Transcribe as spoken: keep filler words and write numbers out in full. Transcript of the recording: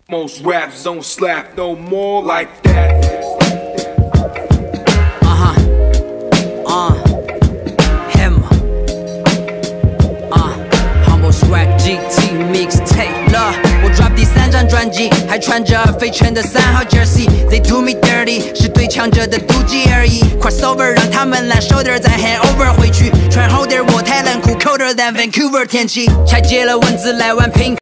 Most raps don't slap no more like that. Uh-huh. Uh. Him. Uh. Humble Swag G T Mixtape 了。我 drop 第三张专辑，还穿着费城的三号 jersey。They do me dirty， 是对强者的妒忌而已。Crossover 让他们懒 shoulder 再 hand over 回去。穿厚点我太冷酷 ，colder than Vancouver 天气。拆解了文字来玩拼。